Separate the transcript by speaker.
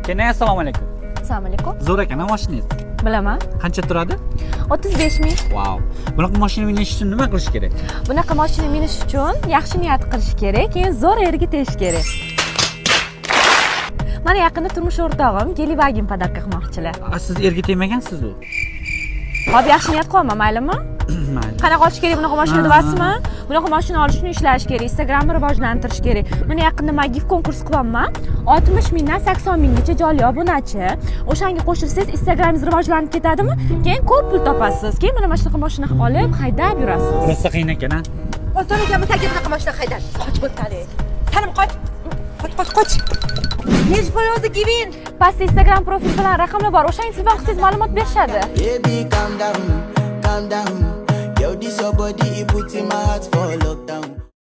Speaker 1: Keling, assalomu alaykum.
Speaker 2: Assalomu alaykum.
Speaker 1: Zo'r ekan mashinangiz.
Speaker 2: Bilaman.
Speaker 1: Qancha turadi?
Speaker 2: 35 ming.
Speaker 1: Wow. Bunaqa mashina minish uchun nima qilish kerak?
Speaker 2: Bunaqa mashina minish uchun yaxshi niyat qilish kerak, keyin zo'r yerga tegish kerak. Mana yaqinda turmush o'rtog'im Geelwagen podarka qilmoqchilar.
Speaker 1: Siz erga tegmagansiz-ku.
Speaker 2: Hop, yaxshi niyat qilaman, maylimi?
Speaker 1: Mayli.
Speaker 2: Qanaqa olish kerak bunaqa mashina deyapsizmi? Bunaqa mashina olish uchun ishlash kerak, Instagramni rivojlantirish kerak. Mana yaqinda Magif konkurs qilyapman. 60 mingdan 80 minggacha jonli obunachi. O'shanga qo'shilsangiz Instagramingiz rivojlanib ketadimi? Keyin ko'p pul topasiz. Keyin mana shunaqa mashina olib haydab yurasiz.
Speaker 1: Rosa qiyin ekan-a.
Speaker 3: Oson ekan, bizga bunaqa mashina haydab. Qoch bo'tali. Salim qoch. Qoch. Nechi foizni givin?
Speaker 2: Pastda Instagram profil bilan raqamlar bor. O'shanga silib olsangiz ma'lumot berishadi.
Speaker 4: Baby, calm down. Yo, this your body, it puts in my heart for lockdown.